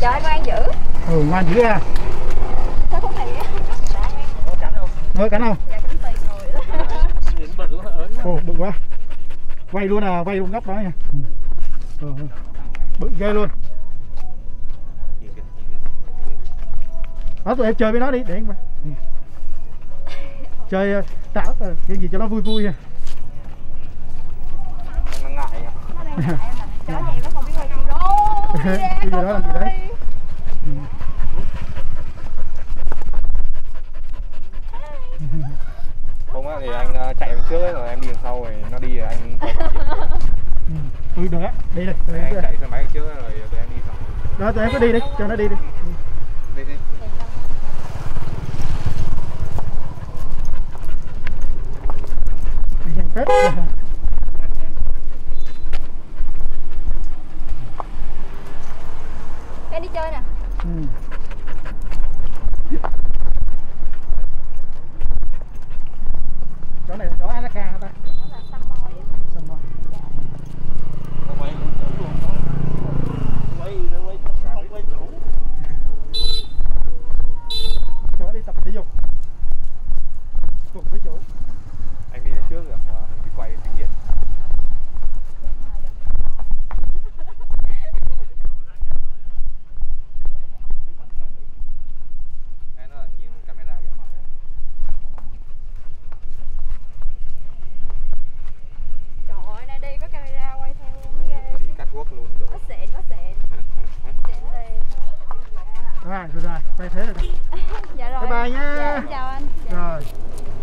Trời ngoan dữ. Ừ, ngoan dữ à. Sao khúc này á? Có cắn không? Mới cắn không? Dạ cánh tùy người đó. Nhìn bự quá, ớn quá. Ồ, bự quá. Quay luôn à, quay luôn góc đó nha. Bự ghê luôn. Đó, tụi em chơi với nó đi, để anh quay. Chơi tạo cái gì cho nó vui vui nha. Nó ngại nha. Nó đang ngại em nè. Trời ơi, nó không biết quay video. Cái gì đó làm gì đấy. Không á thì anh chạy đằng trước ấy, rồi em đi đằng sau rồi nó đi rồi anh quay lại. Ừ, được á, đi đây. Anh chạy xe máy đằng trước rồi tụi em đi sau. Đó, tụi em cứ đi đi, cho nó đi đi. Đi đi. Đi nhanh phết. Em đi chơi nè. Chỗ này là chỗ Alaska hả ta? Đó là Samoa á. Samoa. Nó quay chủ luôn đó. Quay không quay chủ. Chỗ đi tập thể dục cùng với chỗ. Anh đi lên trước rồi, đó, anh đi quay chính diện. Em nó nhìn camera kìa. Trời ơi, nay đi có camera quay theo luôn mới ghê. Đi catwalk luôn rồi. Có xịn, có xịn. Xịn liền. Rồi, quay thế rồi. Dạ rồi. Bye bye nhá. Dạ, em chào anh. Dạ. Rồi.